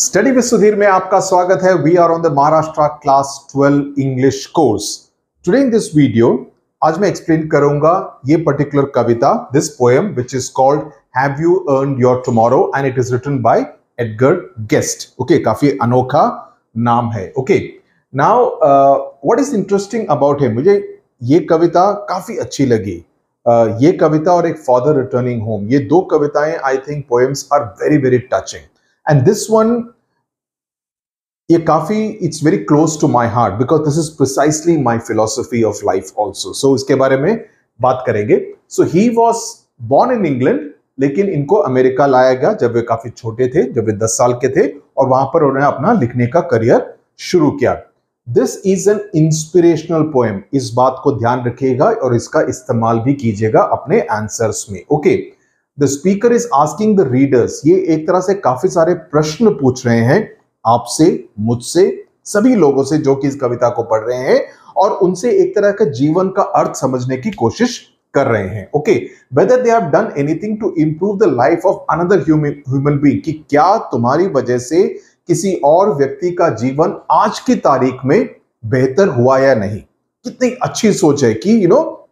Study with Sudhir में आपका स्वागत है। We are on the Maharashtra class 12 English course. Today in this video आज मैं एक्सप्लेन करूंगा ये पर्टिकुलर कविता, this poem which is called have you earned your tomorrow and it is written by Edgar Guest. Okay, काफी अनोखा नाम है। Okay, now what is interesting about him, मुझे ये कविता काफी अच्छी लगी। ये कविता और एक फादर रिटर्निंग होम, ये दो कविताएं I think poems are very very touching. And this one, ये काफी, it's very close to my heart because this is precisely my philosophy of life also. So इसके बारे में बात करेंगे। So he was born in England, लेकिन इनको America लाया गया जब वे काफी छोटे थे, जब वे 10 साल के थे, और वहां पर उन्होंने अपना लिखने का करियर शुरू किया। This is an inspirational poem, इस बात को ध्यान रखिएगा और इसका इस्तेमाल भी कीजिएगा अपने आंसर्स में। Okay, The speaker is asking the readers, ये एक तरह से काफी सारे प्रश्न पूछ रहे हैं आपसे, मुझसे, सभी लोगों से जो कि इस कविता को पढ़ रहे हैं, और उनसे एक तरह का जीवन का अर्थ समझने की कोशिश कर रहे हैं। Okay, whether they have done anything to improve the life of another human being, कि क्या तुम्हारी वजह से किसी और व्यक्ति का जीवन आज की तारीख में बेहतर हुआ या नहीं। कितनी अच्छी सोच है कि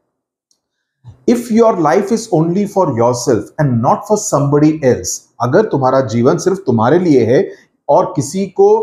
If your life is only for yourself and not for somebody else, अगर तुम्हारा जीवन सिर्फ तुम्हारे लिए है और किसी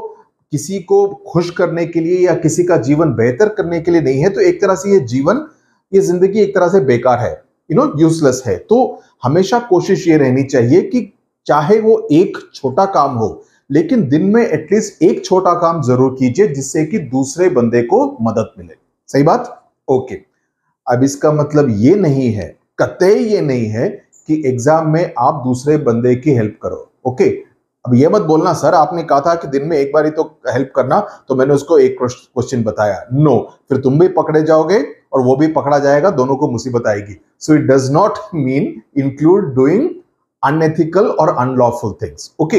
को खुश करने के लिए या किसी का जीवन बेहतर करने के लिए नहीं है, तो एक तरह से ये जिंदगी एक तरह से बेकार है, यूजलेस है। तो हमेशा कोशिश ये रहनी चाहिए कि चाहे वो एक छोटा काम हो, लेकिन दिन में एटलीस्ट एक छोटा काम जरूर कीजिए जिससे कि दूसरे बंदे को मदद मिले। सही बात? ओके, अब इसका मतलब ये नहीं है, कतई ये नहीं है कि एग्जाम में आप दूसरे बंदे की हेल्प करो। ओके, अब ये मत बोलना सर आपने कहा था कि दिन में एक बार ही तो हेल्प करना, तो मैंने उसको एक क्वेश्चन बताया। नो, फिर तुम भी पकड़े जाओगे और वो भी पकड़ा जाएगा, दोनों को मुसीबत आएगी। So it does not mean include doing unethical और अनलॉफुल थिंग्स। ओके,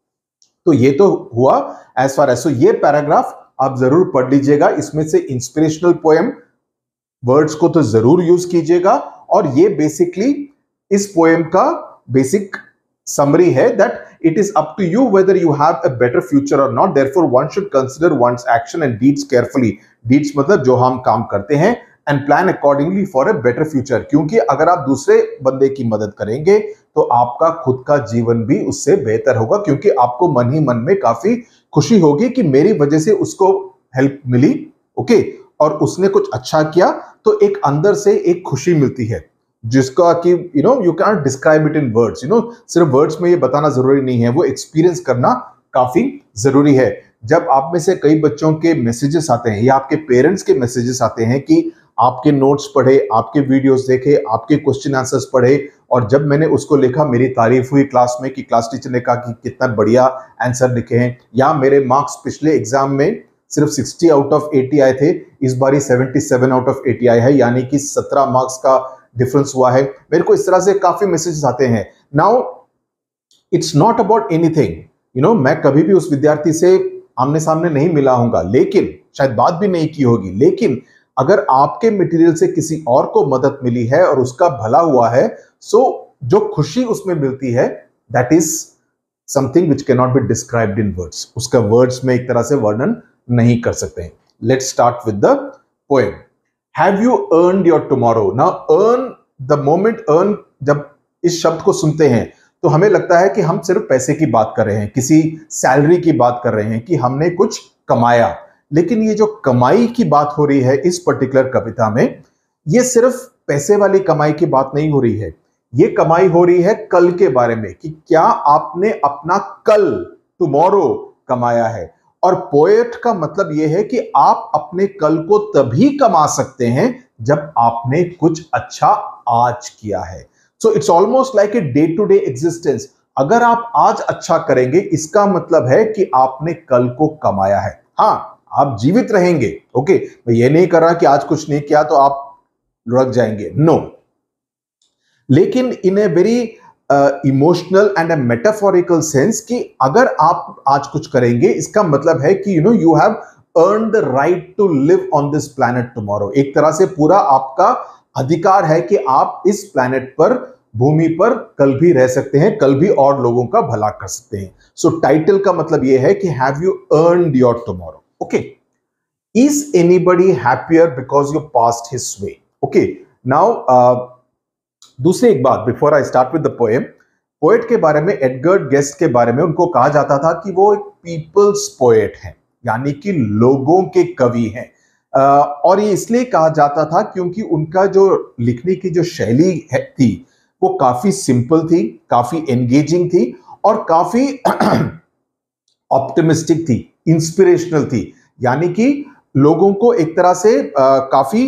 तो ये तो हुआ एज फार एज। सो ये पैराग्राफ आप जरूर पढ़ लीजिएगा, इसमें से इंस्पिरेशनल पोएम वर्ड्स को तो जरूर यूज कीजिएगा, और ये बेसिकली इस पोएम का बेसिक समरी है that it is up to you whether you have a better future और not, therefore one should consider one's action and deeds carefully. Deeds मतलब जो हम काम करते हैं, and plan accordingly for a better future, क्योंकि अगर आप दूसरे बंदे की मदद करेंगे तो आपका खुद का जीवन भी उससे बेहतर होगा, क्योंकि आपको मन ही मन में काफी खुशी होगी कि मेरी वजह से उसको हेल्प मिली। ओके, और उसने कुछ अच्छा किया, तो एक अंदर से एक खुशी मिलती है जिसका कि you can describe it in words. सिर्फ वर्ड्स में ये बताना जरूरी नहीं है, वो एक्सपीरियंस करना काफी जरूरी है। जब आप में से कई बच्चों के मैसेजेस आते हैं या आपके पेरेंट्स के मैसेजेस आते हैं कि आपके नोट्स पढ़े, आपके वीडियोस देखे, आपके क्वेश्चन आंसर्स पढ़े, और जब मैंने उसको लिखा मेरी तारीफ हुई क्लास में कि क्लास टीचर ने कहा कि कितना बढ़िया आंसर लिखे हैं, या मेरे मार्क्स पिछले एग्जाम में सिर्फ 60 आउट ऑफ 80 आए थे, इस बार 77 आउट ऑफ 80 आए हैं, यानी कि 17 मार्क्स का डिफरेंस हुआ है। मेरे को इस तरह से काफी मैसेजेस आते हैं। Now it's not about anything, मैं कभी भी उस विद्यार्थी से आमने सामने नहीं मिला हूंगा, लेकिन शायद बात भी नहीं की होगी, लेकिन अगर आपके मटेरियल से किसी और को मदद मिली है और उसका भला हुआ है, सो जो खुशी उसमें मिलती है, that is something which can not be described in words. उसका वर्ड्स में एक तरह से वर्णन नहीं कर सकते हैं। Let's start with the poem. Have you earned your tomorrow. Now earn, the moment earn, जब इस शब्द को सुनते हैं तो हमें लगता है कि हम सिर्फ पैसे की बात कर रहे हैं, किसी सैलरी की बात कर रहे हैं कि हमने कुछ कमाया, लेकिन ये जो कमाई की बात हो रही है इस पर्टिकुलर कविता में, ये सिर्फ पैसे वाली कमाई की बात नहीं हो रही है। ये कमाई हो रही है कल के बारे में, कि क्या आपने अपना कल, टुमारो कमाया है। और पोएट का मतलब यह है कि आप अपने कल को तभी कमा सकते हैं जब आपने कुछ अच्छा आज किया है। So it's almost like a day to day existence. अगर आप आज अच्छा करेंगे, इसका मतलब है कि आपने कल को कमाया है। हाँ, आप जीवित रहेंगे। ओके, मैं ये नहीं कर रहा कि आज कुछ नहीं किया तो आप लुढ़क जाएंगे, नो, लेकिन in a very emotional and a metaphorical sense, कि अगर आप आज कुछ करेंगे, इसका मतलब है कि you have earn the right to live on this planet tomorrow. एक तरह से पूरा आपका अधिकार है कि आप इस प्लैनेट पर भूमि पर कल भी रह सकते हैं, कल भी और लोगों का भला कर सकते हैं। सो टाइटल का मतलब यह है कि have you earned your tomorrow. Okay, is anybody happier because you passed his way. Okay, now दूसरी एक बात before I start with the poem, poet के बारे में, एडगर्ड गेस्ट के बारे में उनको कहा जाता था कि वो एक पीपल्स पोएट हैं, यानी कि लोगों के कवि हैं। और ये इसलिए कहा जाता था क्योंकि उनका जो लिखने की जो शैली थी वो काफी सिंपल थी, काफी एंगेजिंग थी और काफी ऑप्टिमिस्टिक थी, इंस्पिरेशनल थी, यानी कि लोगों को एक तरह से काफी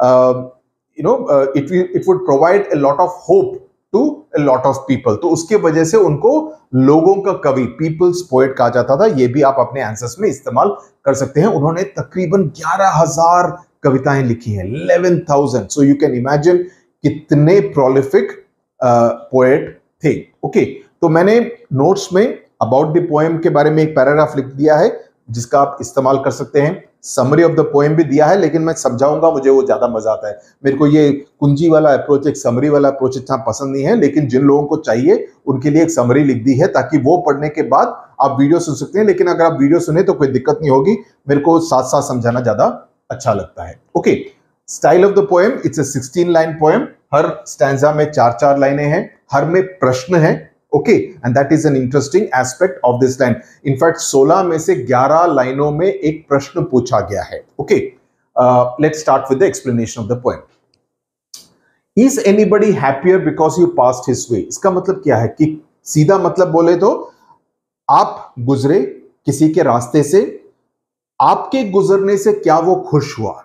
it would provide a lot of hope to a lot of people. तो उसके वजह से उनको लोगों का कवि, पीपल्स पोएट कहा जाता था। ये भी आप अपने आंसर्स में इस्तेमाल कर सकते हैं। उन्होंने तकरीबन 11,000 कविताएं लिखी हैं, 11,000। सो यू कैन इमेजिन कितने प्रोलिफिक पोएट थे। ओके, तो मैंने नोट्स में अबाउट द पोएम के बारे में एक पैराग्राफ लिख दिया है जिसका आप इस्तेमाल कर सकते हैं। समरी ऑफ द पोएम भी दिया है, लेकिन मैं समझाऊंगा, मुझे वो ज्यादा मजा आता है। मेरे को ये कुंजी वाला अप्रोच, एक समरी वाला अप्रोच इतना पसंद नहीं है, लेकिन जिन लोगों को चाहिए उनके लिए एक समरी लिख दी है ताकि वो पढ़ने के बाद आप वीडियो सुन सकते हैं। लेकिन अगर आप वीडियो सुने तो कोई दिक्कत नहीं होगी, मेरे को साथ साथ समझाना ज्यादा अच्छा लगता है। Okay, style of the poem, it's a 16 line poem. हर स्टैंजा में 4-4 लाइनें हैं, हर में प्रश्न है। Okay, and that is an interesting aspect of this line. In fact 16 में से 11 लाइनों में एक प्रश्न पूछा गया है। Okay, let's start with the explanation of the poem. Is anybody happier because you passed his way. इसका मतलब क्या है कि सीधा मतलब बोले तो आप गुजरे किसी के रास्ते से, आपके गुजरने से क्या वो खुश हुआ,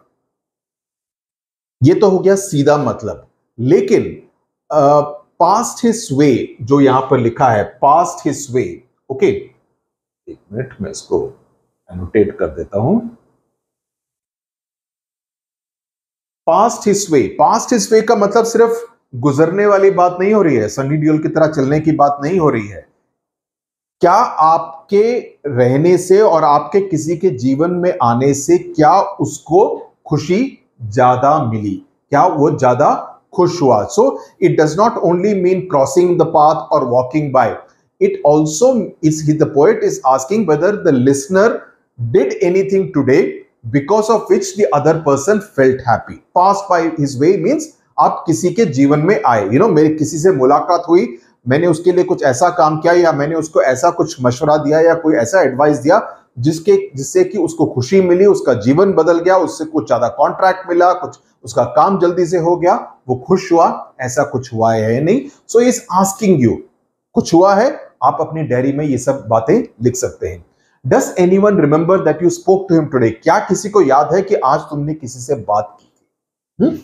ये तो हो गया सीधा मतलब। लेकिन पास्ट हिज वे जो यहां पर लिखा है, पास्ट हिज वे, ओके, एक मिनट मैं इसको एनोटेट कर देता हूं। Passed his way, passed his way का मतलब सिर्फ गुजरने वाली बात नहीं हो रही है, सनी डियोल की तरह चलने की बात नहीं हो रही है। क्या आपके रहने से और आपके किसी के जीवन में आने से क्या उसको खुशी ज्यादा मिली, क्या वो ज्यादा खुश हुआ। So it does not only mean crossing the path और walking by, it also is, the poet is asking whether the listener did anything today because of which the other person felt happy. Pass by his way means आप किसी के जीवन में आए, मेरे किसी से मुलाकात हुई, मैंने उसके लिए कुछ ऐसा काम किया या मैंने उसको ऐसा कुछ मशवरा दिया या कोई ऐसा एडवाइस दिया जिससे कि उसको खुशी मिली, उसका जीवन बदल गया, उससे कुछ ज्यादा कॉन्ट्रैक्ट मिला, कुछ उसका काम जल्दी से हो गया, वो खुश हुआ, ऐसा कुछ हुआ है नहीं। सो इज आस्किंग यू, कुछ हुआ है, आप अपनी डायरी में ये सब बातें लिख सकते हैं। Does anyone remember that you spoke to him today. क्या किसी को याद है कि आज तुमने किसी से बात की थी।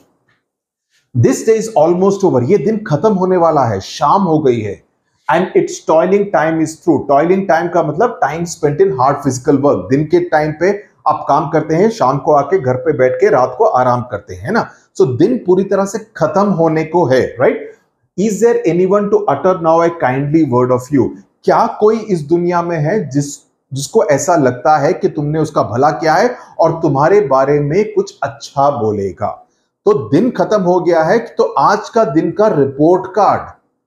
This day is almost over, ये दिन खत्म होने वाला है, शाम हो गई है। And its toiling time is through. Toiling time का मतलब time spent in hard physical work. दिन के टाइम पे आप काम करते हैं, शाम को आके घर पे बैठ के रात को आराम करते हैं ना। सो दिन पूरी तरह से खत्म होने को है, right. Is there anyone to utter now a kindly word of you. क्या कोई इस दुनिया में है जिसको ऐसा लगता है कि तुमने उसका भला किया है और तुम्हारे बारे में कुछ अच्छा बोलेगा। तो दिन खत्म हो गया है, तो आज का दिन का रिपोर्ट कार्ड,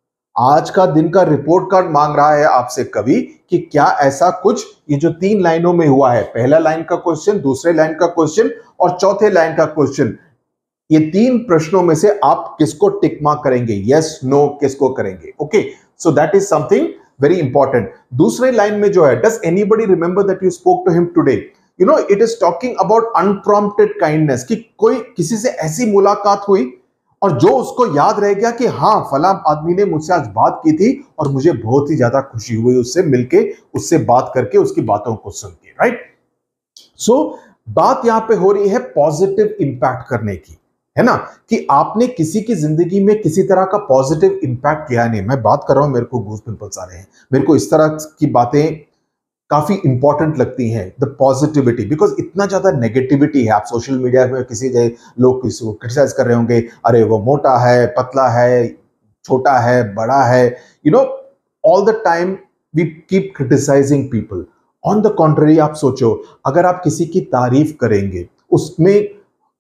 आज का दिन का रिपोर्ट कार्ड मांग रहा है आपसे कवि कि क्या ऐसा कुछ, ये जो 3 लाइनों में हुआ है, पहला लाइन का क्वेश्चन, दूसरे लाइन का क्वेश्चन और चौथे लाइन का क्वेश्चन, ये 3 प्रश्नों में से आप किसको टिक मार्क करेंगे, यस नो किसको करेंगे। Okay, so that is something very important. दूसरे लाइन में जो है, does anybody remember that you spoke to him today, it is talking about unprompted kindness, कि कोई किसी से ऐसी मुलाकात हुई और जो उसको याद रह गया कि हाँ फला आदमी ने मुझसे आज बात की थी और मुझे बहुत ही ज्यादा खुशी हुई उससे मिलके, उससे बात करके, उसकी बातों को सुन के, राइट। सो बात यहां पे हो रही है पॉजिटिव इंपैक्ट करने की, है ना, कि आपने किसी की जिंदगी में किसी तरह का पॉजिटिव इंपैक्ट किया नहीं। मैं बात कर रहा हूं, मेरे को गूज पिंपल्स आ रहे हैं, मेरे को इस तरह की बातें काफी इंपॉर्टेंट लगती हैं, द पॉजिटिविटी, बिकॉज इतना ज्यादा नेगेटिविटी है। आप सोशल मीडिया में किसी लोग किसी को क्रिटिसाइज कर रहे होंगे, अरे वो मोटा है, पतला है, छोटा है, बड़ा है, all the time we keep criticising people. On the contrary आप सोचो, अगर आप किसी की तारीफ करेंगे, उसमें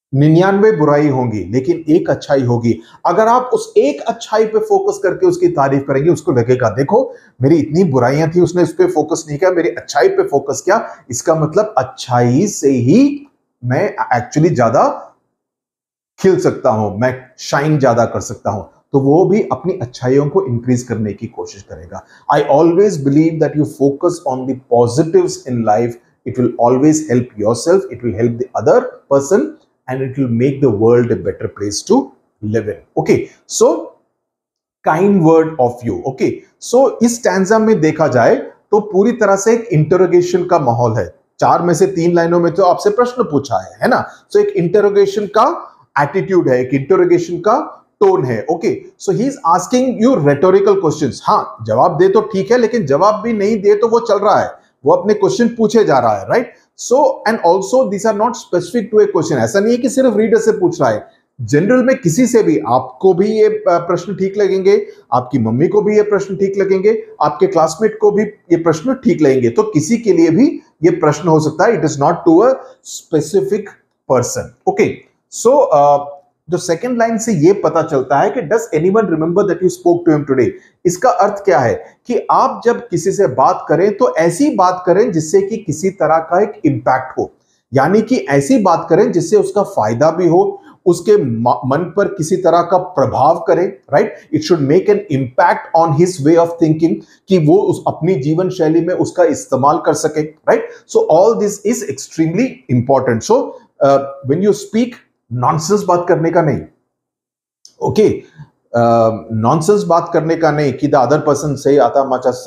99 बुराई होंगी लेकिन एक अच्छाई होगी। अगर आप उस एक अच्छाई पे फोकस करके उसकी तारीफ करेंगे, उसको लगेगा देखो मेरी इतनी बुराइयां थी, उसने उस पे फोकस नहीं किया, मेरी अच्छाई पे फोकस किया, इसका मतलब अच्छाई से ही मैं एक्चुअली ज्यादा खिल सकता हूं, मैं शाइन ज्यादा कर सकता हूं। तो वो भी अपनी अच्छाइयों को इंक्रीज करने की कोशिश करेगा। I always believe that you focus on the positives in life, it will always help yourself, it will help the other person and it will make the world a better place to live in. Okay, so kind word of you. Okay, so इस stanza में देखा जाए तो पूरी तरह से एक interrogation का माहौल है। 4 में से 3 लाइनों में तो आपसे प्रश्न पूछा है ना। सो एक इंटरोगेशन का एटीट्यूड है, एक इंटरोगेशन का टोन है। Okay, so he is asking you rhetorical questions. हाँ, जवाब दे तो ठीक है, लेकिन जवाब भी नहीं दे तो वो चल रहा है, वो अपने क्वेश्चन पूछे जा रहा है, right. So and also this are not specific to a question. ऐसा नहीं है कि सिर्फ रीडर से पूछ रहा है, जनरल में किसी से भी, आपको भी ये प्रश्न ठीक लगेंगे, आपकी मम्मी को भी ये प्रश्न ठीक लगेंगे, आपके क्लासमेट को भी ये प्रश्न ठीक लगेंगे, तो किसी के लिए भी ये प्रश्न हो सकता है। It is not to a specific person. Okay, so जो सेकंड लाइन से ये पता चलता है कि does anyone remember that you spoke to him today. इसका अर्थ क्या है कि आप जब किसी से बात करें तो ऐसी बात करें जिससे कि किसी तरह का एक इंपैक्ट हो, यानी कि ऐसी बात करें जिससे उसका फायदा भी हो, उसके मन पर किसी तरह का प्रभाव करे, right. It should make an impact on his way of thinking, कि वो उस अपनी जीवन शैली में उसका इस्तेमाल कर सके, right. So all this is extremely important. So when you speak, nonsense बात करने का नहीं। ओके, नॉनसेंस बात करने का नहीं कि द अदर पर्सन से आता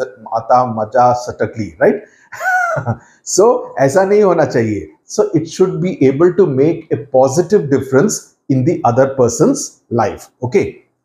मजा सटकली, राइट। सो ऐसा नहीं होना चाहिए। So it should be able to make a positive difference in the other person's life. Okay,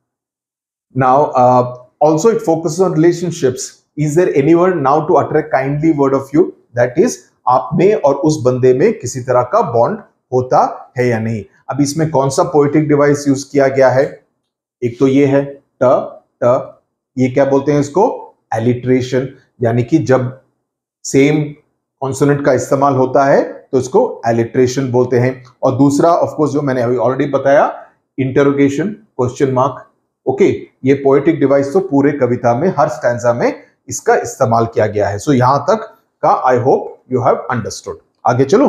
now also it focuses on relationships. Is there anyone now to utter a kindly word of you, that is आप में और उस बंदे में किसी तरह का bond होता है या नहीं। अब इसमें कौन सा पोएटिक डिवाइस यूज किया गया है? एक तो ये है ट ट, ये क्या बोलते हैं इसको? एलिट्रेशन, यानी कि जब सेम कॉन्सोनेंट का इस्तेमाल होता है तो इसको एलिट्रेशन बोलते हैं। और दूसरा ऑफ कोर्स जो मैंने अभी ऑलरेडी बताया, इंटरोगेशन, क्वेश्चन मार्क। ओके, ये पोएटिक डिवाइस तो पूरे कविता में हर स्टैंजा में इसका इस्तेमाल किया गया है। सो यहां तक का I hope you have understood. आगे चलो।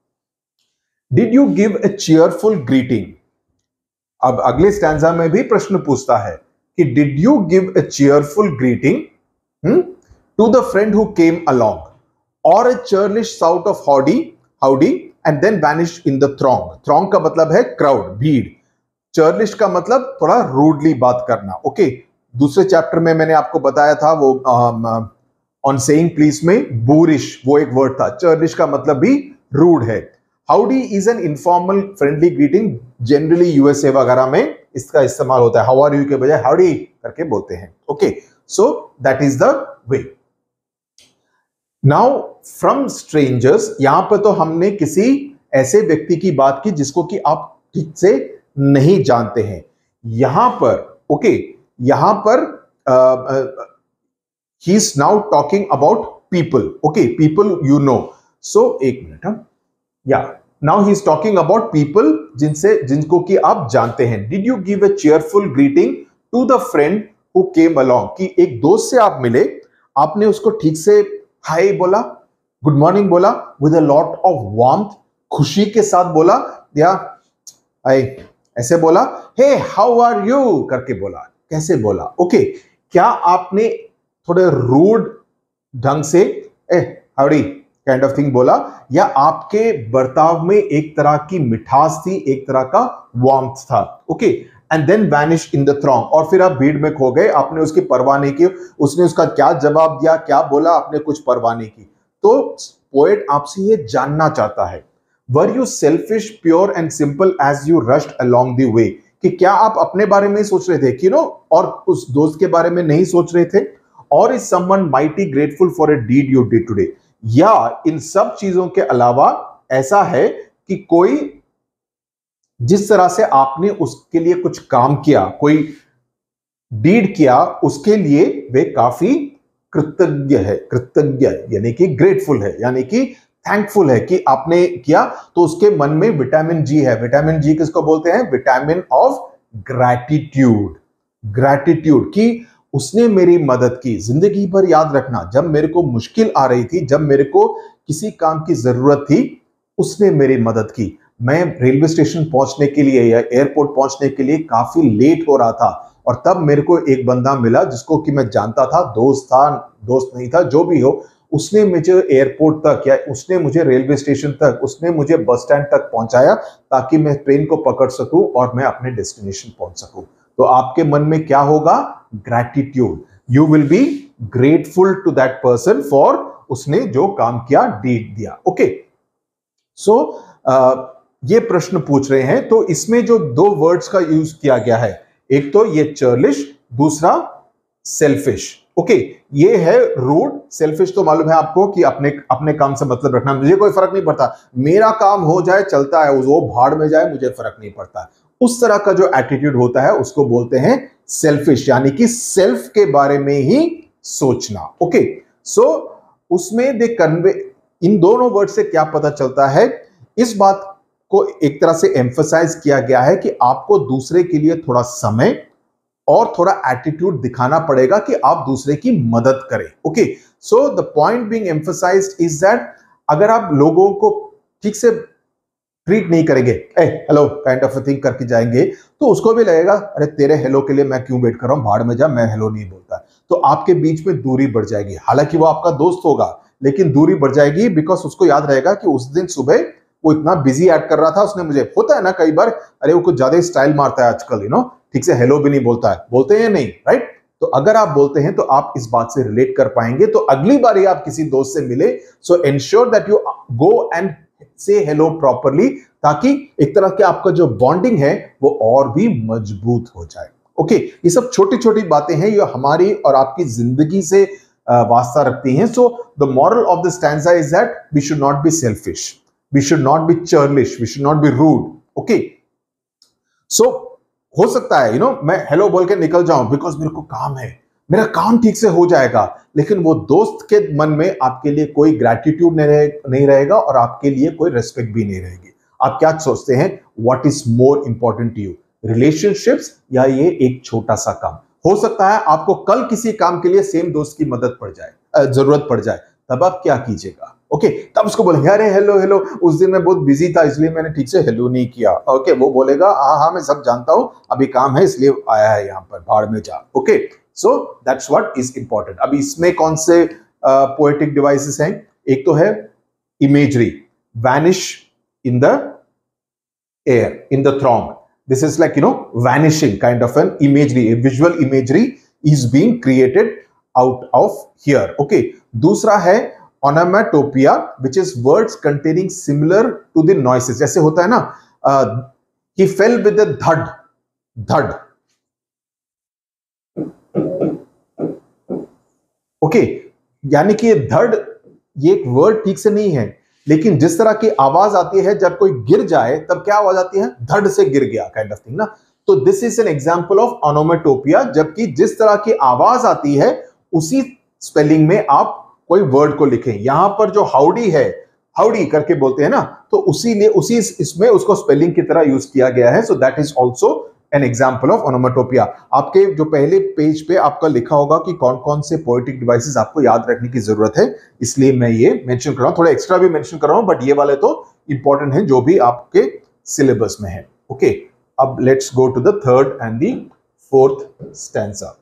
Did you give a cheerful greeting? अब अगले स्टैंजा में भी प्रश्न पूछता है कि did you give a cheerful greeting to the friend who came along, or a churlish shout of howdy and then vanished in the throng? Throng का मतलब है क्राउड, भीड़। चर्लिश का मतलब थोड़ा रूडली बात करना। ओके, दूसरे चैप्टर में मैंने आपको बताया था वो ऑन सेइंग प्लीज में बूरिश वो एक वर्ड था। चर्लिश का मतलब भी रूड है। Howdy is an informal friendly greeting, generally USA वगैरह में इसका इस्तेमाल होता है। हाउ आर यू के बजाय हाउडी करके बोलते हैं। Okay, so that is the way. Now from strangers, यहां पर तो हमने किसी ऐसे व्यक्ति की बात की जिसको कि आप ठीक से नहीं जानते हैं। यहां पर ओके, यहां पर he is now talking about people. Okay, people you know. So एक मिनट, या now he is talking about people जिनको कि आप जानते हैं। Did you give a cheerful greeting to the friend who came along, कि एक दोस्त से आप मिले, आपने उसको ठीक से हाय बोला, गुड मॉर्निंग बोला, with a lot of warmth, खुशी के साथ बोला, या हाय ऐसे बोला, हे हाउ आर यू करके बोला, कैसे बोला? ओके, क्या आपने थोड़े रूड ढंग से हाउडी काइंड ऑफ थिंग बोला, या आपके बर्ताव में एक तरह की मिठास थी, एक तरह का वार्मथ था? Okay, and then vanish in the throng, और फिर आप भीड़ में खो गए, आपने उसकी परवाह नहीं की, उसने उसका क्या जवाब दिया, क्या बोला, आपने कुछ परवाह नहीं की। तो पोएट आपसे ये जानना चाहता है, were you selfish pure and simple as you rushed along the way, कि क्या आप अपने बारे में सोच रहे थे कि और उस दोस्त के बारे में नहीं सोच रहे थे? और is someone mighty grateful for a deed you did today, या इन सब चीजों के अलावा ऐसा है कि कोई जिस तरह से आपने उसके लिए कुछ काम किया, कोई डीड किया, उसके लिए वे काफी कृतज्ञ है, कृतज्ञ यानी कि ग्रेटफुल है, यानी कि थैंकफुल है कि आपने किया, तो उसके मन में विटामिन जी है। विटामिन जी किसको बोलते हैं? Vitamin of gratitude. ग्रैटिट्यूड कि उसने मेरी मदद की। जिंदगी भर याद रखना, जब मेरे को मुश्किल आ रही थी, जब मेरे को किसी काम की जरूरत थी, उसने मेरी मदद की। मैं रेलवे स्टेशन पहुंचने के लिए या एयरपोर्ट पहुंचने के लिए काफी लेट हो रहा था, और तब मेरे को एक बंदा मिला जिसको कि मैं जानता था, दोस्त था, दोस्त नहीं था, जो भी हो, उसने मुझे एयरपोर्ट तक या उसने मुझे रेलवे स्टेशन तक, उसने मुझे बस स्टैंड तक पहुंचाया ताकि मैं ट्रेन को पकड़ सकूं और मैं अपने डेस्टिनेशन पहुंच सकूं। तो आपके मन में क्या होगा? Gratitude. You will be grateful to that person for उसने जो काम किया, डीड दिया। ओके, सो ये प्रश्न पूछ रहे हैं, तो इसमें जो दो वर्ड्स का यूज किया गया है, एक तो ये चर्लिश, दूसरा सेल्फिश। ओके, ये है रूड। सेल्फिश तो मालूम है आपको कि अपने अपने काम से मतलब रखना, मुझे कोई फर्क नहीं पड़ता, मेरा काम हो जाए चलता है, वो भाड़ में जाए मुझे फर्क नहीं पड़ता। उस तरह का जो एटीट्यूड होता है उसको बोलते हैं सेल्फिश, यानी कि सेल्फ के बारे में ही सोचना। ओके, सो उसमें दे कन्वे, इन दोनों वर्ड से क्या पता चलता है? इस बात को एक तरह से एम्फसाइज किया गया है कि आपको दूसरे के लिए थोड़ा समय और थोड़ा एटीट्यूड दिखाना पड़ेगा कि आप दूसरे की मदद करें। Okay, so the point being emphasized is that अगर आप लोगों को ठीक से ट्रीट नहीं करेंगे, hello kind of a thing करके जाएंगे, तो उसको भी लगेगा अरे तेरे हेलो के लिए मैं क्यों वेट कर रहा हूं, भाड़ में जा, मैं हेलो नहीं बोलता। तो आपके बीच में दूरी बढ़ जाएगी। हालांकि वो आपका दोस्त होगा, लेकिन दूरी बढ़ जाएगी, बिकॉज उसको याद रहेगा कि उस दिन सुबह वो इतना बिजी ऐड कर रहा था, उसने मुझे, होता है ना कई बार, अरे वो कुछ ज्यादा स्टाइल मारता है आजकल, ठीक से हेलो भी नहीं बोलता है, बोलते हैं नहीं, राइट? तो अगर आप बोलते हैं तो आप इस बात से रिलेट कर पाएंगे। तो अगली बार आप किसी दोस्त से मिले, so ensure that you go and say hello properly, ताकि एक तरह के आपका जो बॉन्डिंग है वो और भी मजबूत हो जाए। ओके, ये सब छोटी छोटी बातें हैं, ये हमारी और आपकी जिंदगी से वास्ता रखती हैं। So the moral of the stanza is that we should not be selfish, we should not be churlish, we should not be rude. Okay, so हो सकता है मैं हेलो बोल के निकल जाऊं बिकॉज मेरे को काम है, मेरा काम ठीक से हो जाएगा, लेकिन वो दोस्त के मन में आपके लिए कोई ग्रैटिट्यूड नहीं रहेगा और आपके लिए कोई रेस्पेक्ट भी नहीं रहेगी। आप क्या सोचते हैं, what is more important to you, relationships या ये एक छोटा सा काम? हो सकता है आपको कल किसी काम के लिए सेम दोस्त की मदद पड़ जाए, जरूरत पड़ जाए, तब आप क्या कीजिएगा? ओके, तब उसको बोलेंगे अरे हेलो हेलो, उस दिन मैं बहुत बिजी था इसलिए मैंने ठीक से हेलो नहीं किया। ओके, वो बोलेगा हाँ मैं सब जानता हूं, अभी काम है इसलिए आया है यहाँ पर, भाड़ में जा। Okay, so that's what is important. अब इसमें कौन से पोएटिक डिवाइसेस हैं? एक तो है imagery, vanish in the air, in the throng. This is like vanishing kind of an imagery, a visual imagery is being created out of here. Okay, दूसरा है onomatopoeia, which is words containing similar to the noises. जैसे होता है ना, he fell with a thud, thud. Okay, यानी कि ये धड़, ये एक वर्ड ठीक से नहीं है, लेकिन जिस तरह की आवाज आती है जब कोई गिर जाए तब क्या आवाज आती है? धड़ से गिर गया काइंड ऑफ थिंग ना। तो this is an example of onomatopoeia, जबकि जिस तरह की आवाज आती है उसी स्पेलिंग में आप कोई वर्ड को लिखें। यहां पर जो हाउडी है, हाउडी करके बोलते हैं ना, तो उसी इसमें उसको स्पेलिंग की तरह यूज किया गया है। So that is also an example of onomatopoeia. आपके जो पहले पेज पे आपका लिखा होगा कि कौन कौन से पोएटिक डिवाइसेस आपको याद रखने की जरूरत है, इसलिए मैं ये मेंशन कर रहा हूं, थोड़ा एक्स्ट्रा भी मेंशन कर रहा हूं, बट ये वाले तो इंपॉर्टेंट हैं जो भी आपके सिलेबस में है। ओके, अब let's go to the third and the fourth stanza.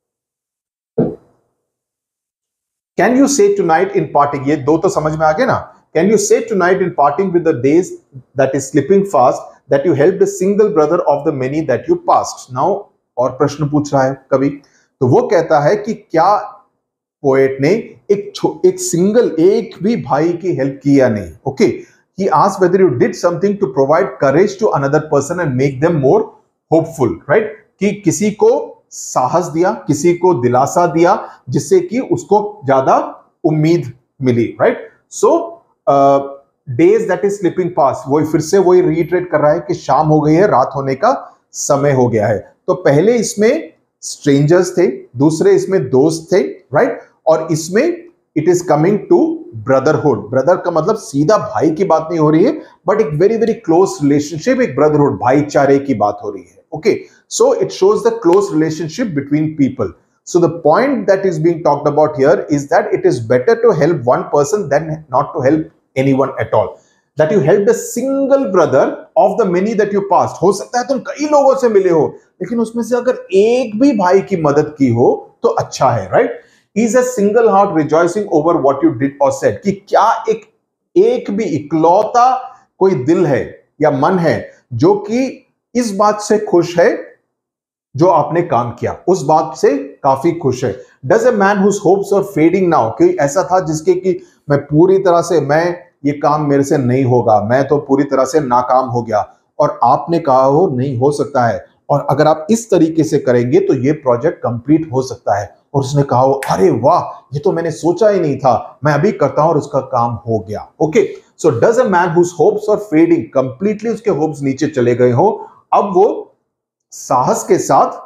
Can you say tonight in parting, ये दो तो समझ में आ गए ना। Can you say tonight in parting with the days that is slipping fast that you helped a single brother of the many that you passed. Now, और प्रश्न पूछ रहा है कवि, तो वो कहता है कि क्या पोएट ने एक सिंगल, एक भी भाई की हेल्प की या नहीं? Okay, he asked whether you did something to provide courage to another person and make them more hopeful, right? कि किसी को साहस दिया, किसी को दिलासा दिया, जिससे कि उसको ज्यादा उम्मीद मिली, right? So days that is slipping past, वही फिर से वही रीइटरेट कर रहा है कि शाम हो गई है, रात होने का समय हो गया है। तो पहले इसमें स्ट्रेंजर्स थे, दूसरे इसमें दोस्त थे, राइट? और इसमें it is coming to brotherhood. Brother का मतलब सीधा भाई की बात नहीं हो रही है, बट एक वेरी वेरी क्लोज रिलेशनशिप, एक ब्रदरहुड, भाईचारे की बात हो रही है। Okay, so it shows the close relationship between people. So the point that is being talked about here is that it is better to help one person than not to help anyone at all. That you helped a single brother of the many that you passed. हो सकता है तुम कई लोगों से मिले हो, लेकिन उसमें से अगर एक भी भाई की मदद की हो तो अच्छा है, right? Is a single heart rejoicing over what you did or said. कि क्या एक भी इकलौता कोई दिल है या मन है जो कि इस बात से खुश है जो आपने काम किया, उस बात से काफी खुश है. Does a man whose hopes are fading now, कि ऐसा था जिसके कि मैं पूरी तरह से, मैं ये काम मेरे से नहीं होगा, मैं तो पूरी तरह से नाकाम हो गया, और आपने कहा हो नहीं हो सकता है, और अगर आप इस तरीके से करेंगे तो ये प्रोजेक्ट कंप्लीट हो सकता है, और उसने कहा हो अरे वाह ये तो मैंने सोचा ही नहीं था, मैं अभी करता हूं और उसका काम हो गया. Okay, so does a man whose hopes are fading, completely उसके होप्स नीचे चले गए हो, अब वो साहस के साथ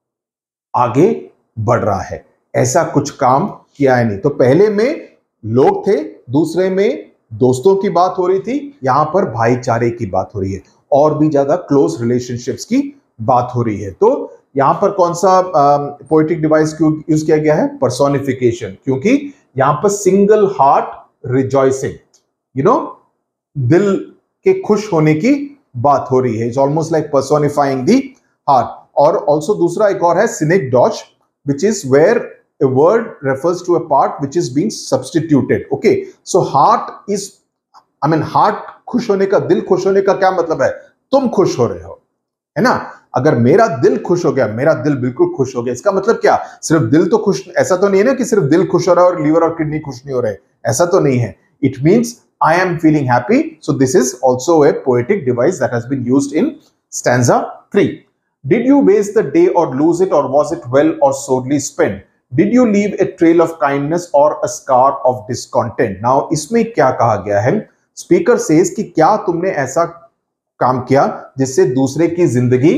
आगे बढ़ रहा है, ऐसा कुछ काम किया है नहीं. तो पहले में लोग थे, दूसरे में दोस्तों की बात हो रही थी, यहां पर भाईचारे की बात हो रही है, और भी ज्यादा क्लोज रिलेशनशिप्स की बात हो रही है. तो यहां पर कौन सा पोएटिक डिवाइस यूज किया गया है? पर्सोनिफिकेशन, क्योंकि यहां पर single heart rejoicing, you know, दिल के खुश होने की बात हो रही है. It's almost like personifying the heart. और ऑल्सो दूसरा एक और है synecdoche, which is where a word refers to a part which is being substituted. Okay, so heart is, I mean heart खुश होने का, दिल खुश होने का क्या मतलब है? तुम खुश हो रहे हो, है ना. अगर मेरा दिल खुश हो गया, मेरा दिल बिल्कुल खुश हो गया, इसका मतलब क्या? सिर्फ दिल तो खुश, ऐसा तो नहीं है ना कि सिर्फ दिल खुश हो रहा है और लीवर और किडनी खुश नहीं हो रहे, ऐसा तो नहीं है. It means I am feeling happy. So this is also a poetic device that has been used in stanza 3. Did you waste the day or lose it, or was it well or sorely spent? Did you leave a trail of kindness or a scar of discontent? Now इसमें क्या कहा गया है? Speaker says कि क्या तुमने ऐसा काम किया जिससे दूसरे की जिंदगी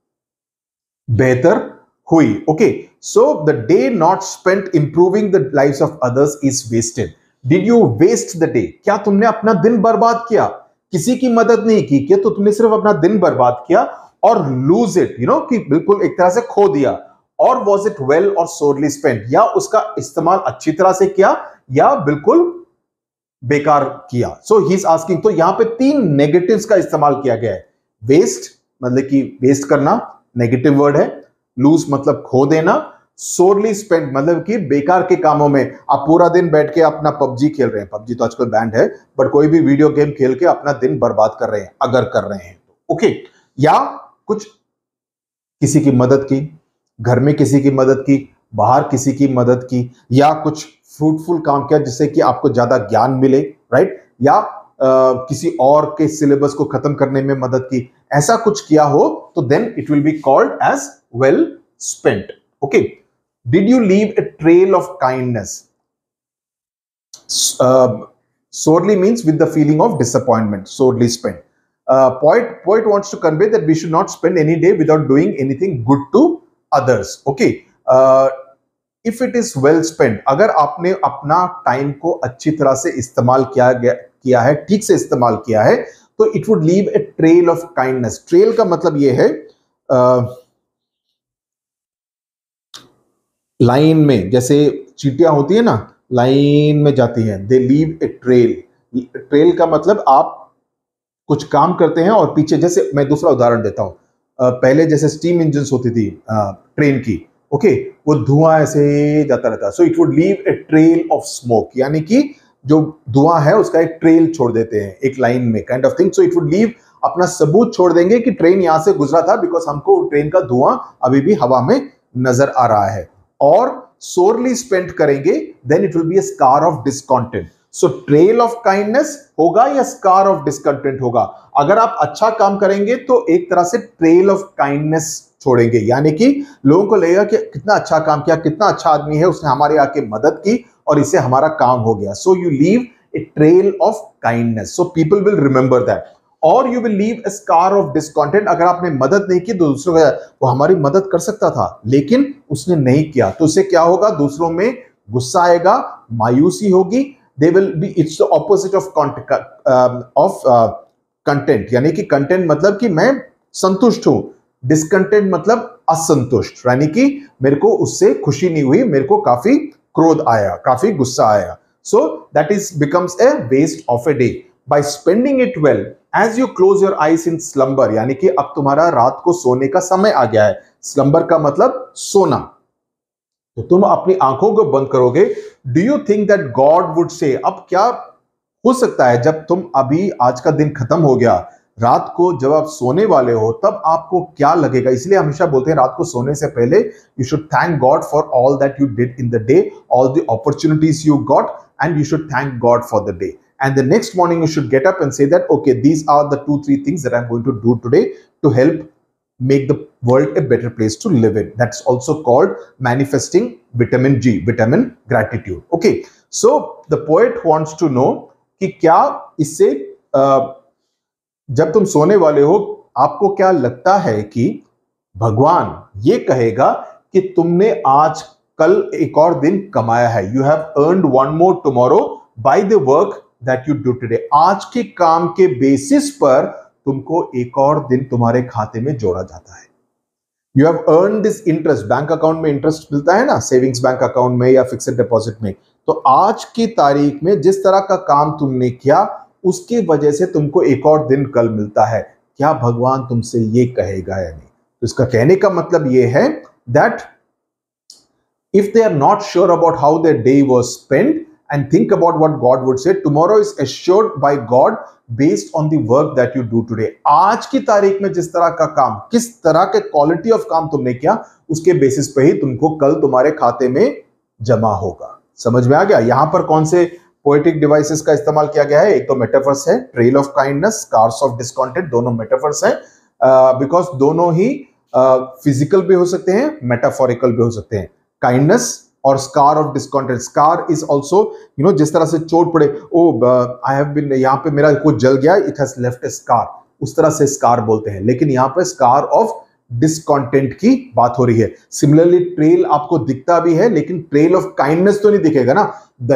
बेहतर हुई? Okay, so the day not spent improving the lives of others is wasted. Did you waste the day? क्या तुमने अपना दिन बर्बाद किया? किसी की मदद नहीं की, क्या तो तुमने सिर्फ अपना दिन बर्बाद किया? और lose it, you know, कि बिल्कुल एक तरह से खो दिया. और was it well or sorely spent? या उसका इस्तेमाल अच्छी तरह से किया या बिल्कुल बेकार किया. So he is asking, तो यहां पे 3 नेगेटिव्स का इस्तेमाल किया गया है. वेस्ट मतलब कि वेस्ट करना, नेगेटिव वर्ड है. लूज मतलब खो देना. सोरली स्पेंट मतलब कि बेकार के कामों में, आप पूरा दिन बैठ के अपना पबजी खेल रहे हैं, पबजी तो आजकल बैंड है, बट कोई भी वीडियो गेम खेल के अपना दिन बर्बाद कर रहे हैं, अगर कर रहे हैं तो. ओके, या कुछ किसी की मदद की, घर में किसी की मदद की, बाहर किसी की मदद की, या कुछ फ्रूटफुल काम किया जिससे कि आपको ज्यादा ज्ञान मिले, राइट, या किसी और के सिलेबस को खत्म करने में मदद की, ऐसा कुछ किया हो तो then it will be called as well spent. Okay, did you leave a trail of kindness? sorely means with the feeling of disappointment, sorely spent. Poet wants to convey that we should not spend any day without doing anything good to others. Okay, if it is well spent, अगर आपने अपना time को अच्छी तरह से इस्तेमाल किया है, ठीक से इस्तेमाल किया है, तो it would leave a trail of kindness. Trail का मतलब ये है लाइन में, जैसे चींटियां होती है ना, लाइन में जाती हैं, they leave a trail. Trail का मतलब आप कुछ काम करते हैं और पीछे, जैसे मैं दूसरा उदाहरण देता हूं, पहले जैसे स्टीम इंजन होती थी ट्रेन की, ओके, वो धुआं ऐसे जाता रहता, so it would leave a trail of smoke, यानी कि जो धुआं है उसका एक ट्रेल छोड़ देते हैं एक लाइन में, kind of thing. So it would leave, अपना सबूत छोड़ देंगे कि ट्रेन यहां से गुजरा था, बिकॉज हमको ट्रेन का धुआं अभी भी हवा में नजर आ रहा है. और sorely spent करेंगे, then it will be a scar of discontent. So trail of kindness होगा या scar of discontent होगा? अगर आप अच्छा काम करेंगे तो एक तरह से trail of kindness छोड़ेंगे, यानी कि लोगों को लगेगा कि कितना अच्छा काम किया, कितना अच्छा आदमी है, उसने हमारे आके मदद की और इससे हमारा काम हो गया. So you leave a trail of kindness. So people will remember that. और you will leave a scar of discontent, अगर आपने मदद नहीं की तो दूसरों को, वो हमारी मदद कर सकता था लेकिन उसने नहीं किया, तो उससे क्या होगा? दूसरों में गुस्सा आएगा, मायूसी होगी, they will be, it's the opposite of content, यानी कि कंटेंट मतलब कि मैं संतुष्ट हूं, डिसकंटेंट मतलब असंतुष्ट, यानी कि मेरे को उससे खुशी नहीं हुई, मेरे को काफी क्रोध आया, काफी गुस्सा आया. So that is becomes a waste of a day. By spending it well, as you close your eyes in slumber, यानी कि अब तुम्हारा रात को सोने का समय आ गया है. स्लम्बर का मतलब सोना. तो तुम अपनी आंखों को बंद करोगे. Do you think that God would say, अब क्या हो सकता है जब तुम अभी आज का दिन खत्म हो गया, रात को जब आप सोने वाले हो तब आपको क्या लगेगा? इसलिए हमेशा बोलते हैं रात को सोने से पहले you should thank God for all that you did in the day, all the opportunities you got, and you should thank God for the day. And the next morning you should get up and say that, okay, these are the 2-3 things that I'm going to do today to help make the world a better place to live in. That's also called manifesting vitamin G, vitamin gratitude. Okay, so the poet wants to know कि क्या इससे जब तुम सोने वाले हो आपको क्या लगता है कि भगवान ये कहेगा कि तुमने आज कल एक और दिन कमाया है. You have earned one more tomorrow by the work that you do today. आज के काम के बेसिस पर तुमको एक और दिन तुम्हारे खाते में जोड़ा जाता है. You have earn this interest. Bank account में इंटरेस्ट मिलता है ना, सेविंग्स बैंक अकाउंट में या फिक्स्ड डिपॉजिट में. तो आज की तारीख में जिस तरह का काम तुमने किया उसकी वजह से तुमको एक और दिन कल मिलता है. क्या भगवान तुमसे ये कहेगा या नहीं? तो इसका कहने का मतलब ये है that if they are not sure about how their day was spent, and think about what God would say, tomorrow is assured by God based on the work that you do today. आज की तारीख में जिस तरह का काम, किस तरह के क्वालिटी ऑफ काम तुमने किया, उसके बेसिस पे ही तुमको कल तुम्हारे खाते में जमा होगा. समझ में आ गया? यहां पर कौन से पोएटिक डिवाइसेस का इस्तेमाल किया गया है? एक तो मेटाफर्स है, trail of kindness, scars of discontent, दोनों मेटाफर्स हैं, बिकॉज दोनों ही फिजिकल भी हो सकते हैं, मेटाफोरिकल भी हो सकते हैं. काइंडनेस और scar of discontent. Scar is also जिस तरह से चोट पड़े, ओ आई हैव बीन, यहाँ पे मेरा कुछ जल गया, it has left a scar, उस तरह से स्कार बोलते हैं. लेकिन यहाँ पे स्कार ऑफ डिस्कॉन्टेंट की बात हो रही है. सिमिलरली ट्रेल आपको दिखता भी है, लेकिन ट्रेल ऑफ काइंडनेस तो नहीं दिखेगा ना.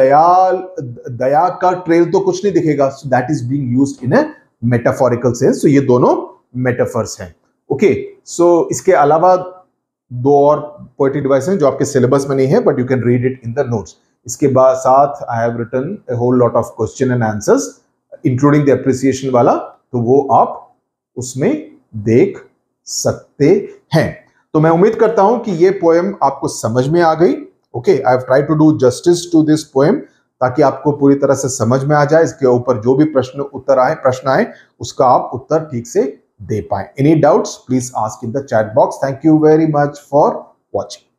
दया का ट्रेल तो कुछ नहीं दिखेगा. So that is being used in a metaphorical sense. So ये दोनों मेटाफर्स हैं. ओके, सो इसके अलावा दो और पोएटिक डिवाइस हैं जो आपके सिलेबस में नहीं है, but you can read it in the notes. इसके बाद साथ I have written a whole lot of question and answers including the appreciation वाला, तो वो आप उसमें देख सकते हैं. तो मैं उम्मीद करता हूं कि ये पोएम आपको समझ में आ गई. Okay, I have tried to do justice to this poem ताकि आपको पूरी तरह से समझ में आ जाए. इसके ऊपर जो भी प्रश्न आए उसका आप उत्तर ठीक से दे पाए. Any doubts, please ask in the chat box. Thank you very much for watching.